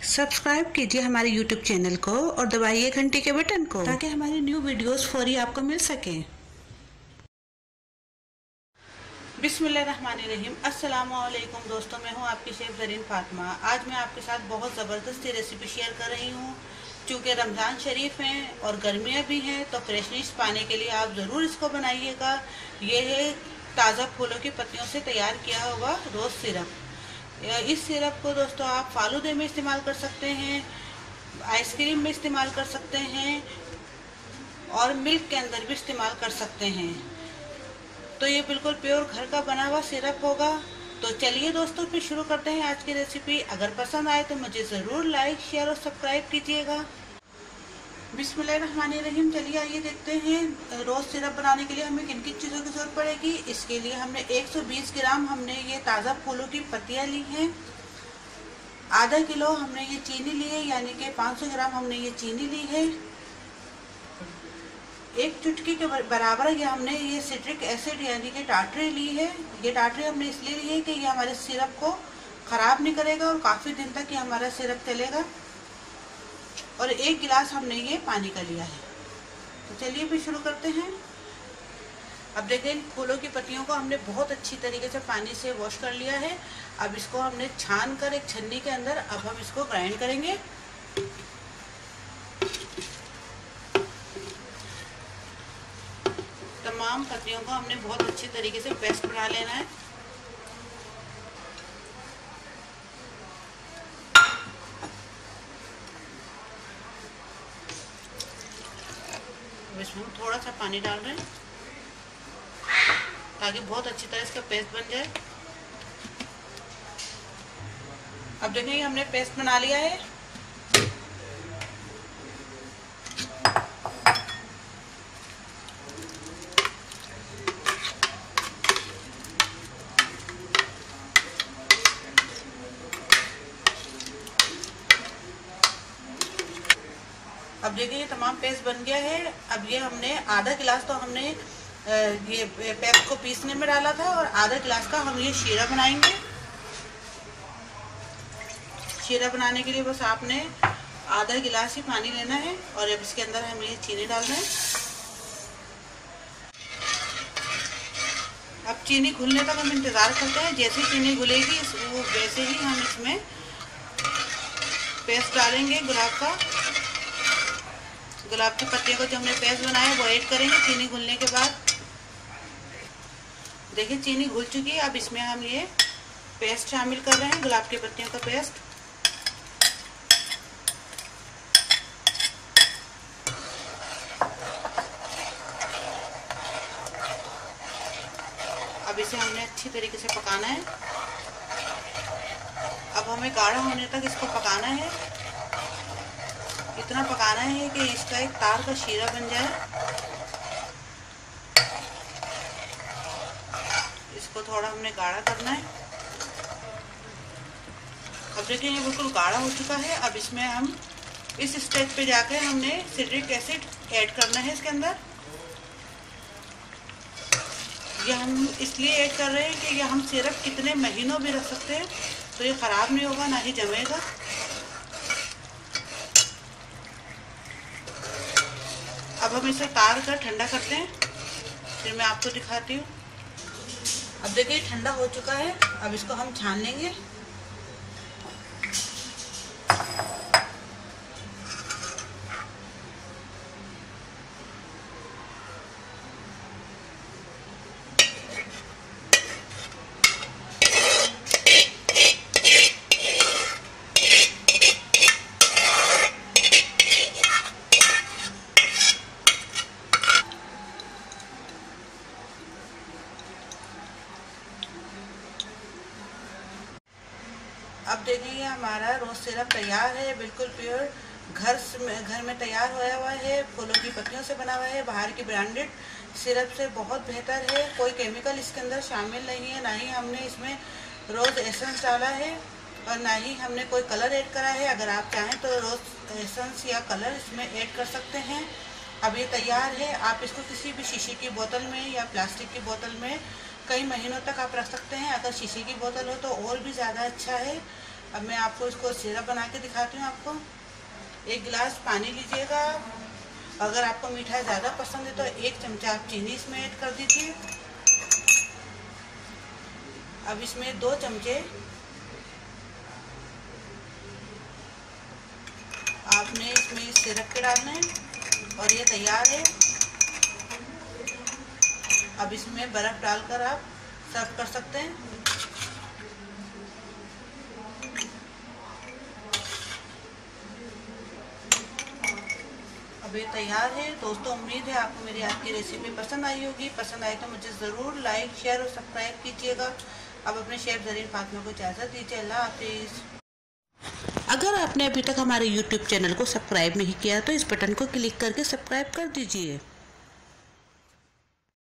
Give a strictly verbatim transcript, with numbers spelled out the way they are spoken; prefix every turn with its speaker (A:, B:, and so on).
A: Subscribe कीजिए हमारे YouTube channel को और दबाइए घंटी के बटन को ताकि हमारी न्यू वीडियोस फौरी आपको मिल सके। बिस्मिल्लाहिर्रहमानिर्रहीम। अस्सलाम वालेकुम दोस्तों, मैं हूं आपकी शेफ ज़रीन फातिमा। आज मैं आपके साथ बहुत ज़बरदस्ती रेसिपी शेयर कर रही हूं। चूँकि रमज़ान शरीफ हैं और गर्मियां भी हैं तो फ्रेशनेस पाने के लिए आप ज़रूर इसको बनाइएगा। ये है ताज़ा फूलों की पत्तियों से तैयार किया हुआ रोज़ सिरप। इस सिरप को दोस्तों आप फालूदे में इस्तेमाल कर सकते हैं, आइसक्रीम में इस्तेमाल कर सकते हैं और मिल्क के अंदर भी इस्तेमाल कर सकते हैं। तो ये बिल्कुल प्योर घर का बना हुआ सिरप होगा। तो चलिए दोस्तों फिर शुरू करते हैं आज की रेसिपी। अगर पसंद आए तो मुझे ज़रूर लाइक शेयर और सब्सक्राइब कीजिएगा। बिस्मिल्लाहिर्रहमानिर्रहीम। चलिए आइए देखते हैं रोज़ सिरप बनाने के लिए हमें किन किन चीज़ों की ज़रूरत पड़ेगी। इसके लिए हमने एक सौ बीस ग्राम हमने ये ताज़ा फूलों की पत्तियां ली हैं। आधा किलो हमने ये चीनी ली है, यानी कि पाँच सौ ग्राम हमने ये चीनी ली है। एक चुटकी के बराबर ये हमने ये सिट्रिक एसिड यानी कि टाटरी ली है। ये टाटरी हमने इसलिए ली है कि ये हमारे सिरप को ख़राब नहीं करेगा और काफ़ी दिन तक ये हमारा सिरप चलेगा। और एक गिलास हमने ये पानी का लिया है। तो चलिए फिर शुरू करते हैं। अब देखिए इन फूलों की पत्तियों को हमने बहुत अच्छी तरीके से पानी से वॉश कर लिया है। अब इसको हमने छान कर एक छन्नी के अंदर अब हम इसको ग्राइंड करेंगे। तमाम पत्तियों को हमने बहुत अच्छी तरीके से पेस्ट बना लेना है। इसमें हम थोड़ा सा पानी डाल रहे हैं ताकि बहुत अच्छी तरह इसका पेस्ट बन जाए। अब देखिए हमने पेस्ट बना लिया है। अब देखिए ये तमाम पेस्ट बन गया है। अब ये हमने आधा गिलास तो हमने ये पेस्ट को पीसने में डाला था और आधा गिलास का हम ये शीरा बनाएंगे। शीरा बनाने के लिए बस आपने आधा गिलास ही पानी लेना है और अब इसके अंदर हम ये चीनी डाल रहे हैं। अब चीनी घुलने तक हम इंतज़ार करते हैं। जैसे चीनी घुलेगी वो वैसे ही हम इसमें पेस्ट डालेंगे गुलाब का। गुलाब की पत्तियों को जो हमने पेस्ट बनाया है वो ऐड करेंगे चीनी घुलने के बाद। देखिए चीनी घुल चुकी है। अब इसमें हम ये पेस्ट शामिल कर रहे हैं, गुलाब की पत्तियों का पेस्ट। अब इसे हमने अच्छी तरीके से पकाना है। अब हमें गाढ़ा होने तक इसको पकाना है। इतना पकाना है कि इसका एक तार का शीरा बन जाए। इसको थोड़ा हमने गाढ़ा करना है। अब देखिए ये बिल्कुल गाढ़ा हो चुका है। अब इसमें हम इस स्टेज पे जाकर हमने सिट्रिक एसिड ऐड करना है इसके अंदर। ये हम इसलिए ऐड कर रहे हैं कि ये हम सिरप कितने महीनों भी रख सकते हैं, तो ये ख़राब नहीं होगा ना ही जमेगा। अब हम इसे तार कर ठंडा करते हैं, फिर मैं आपको दिखाती हूँ। अब देखिए ठंडा हो चुका है। अब इसको हम छान लेंगे। अब देखिए हमारा रोज़ सिरप तैयार है, बिल्कुल प्योर घर में घर में तैयार होया हुआ है। फूलों की पत्तियों से बना हुआ है। बाहर की ब्रांडेड सिरप से बहुत बेहतर है। कोई केमिकल इसके अंदर शामिल नहीं है, ना ही हमने इसमें रोज़ एसेंस डाला है और ना ही हमने कोई कलर ऐड करा है। अगर आप चाहें तो रोज़ एसेंस या कलर इसमें ऐड कर सकते हैं। अब ये तैयार है। आप इसको किसी भी शीशे की बोतल में या प्लास्टिक की बोतल में कई महीनों तक आप रख सकते हैं। अगर शीशे की बोतल हो तो और भी ज़्यादा अच्छा है। अब मैं आपको इसको सिरप बना के दिखाती हूँ। आपको एक गिलास पानी लीजिएगा। अगर आपको मीठा ज़्यादा पसंद है तो एक चमचा आप चीनी इसमें ऐड कर दीजिए। अब इसमें दो चमचे आपने इसमें सिरप के डालने हैं और ये तैयार है। अब इसमें बर्फ़ डालकर आप सर्व कर सकते हैं। अब ये तैयार है। दोस्तों, उम्मीद है आपको मेरी आज की रेसिपी पसंद आई होगी। पसंद आई तो मुझे ज़रूर लाइक, शेयर और सब्सक्राइब कीजिएगा। अब अपने शेफ ज़रीन फातिमा को इजाज़त दीजिए। अल्लाह हाफिज़। अगर आपने अभी तक हमारे यूट्यूब चैनल को सब्सक्राइब नहीं किया तो इस बटन को क्लिक करके सब्सक्राइब कर दीजिए।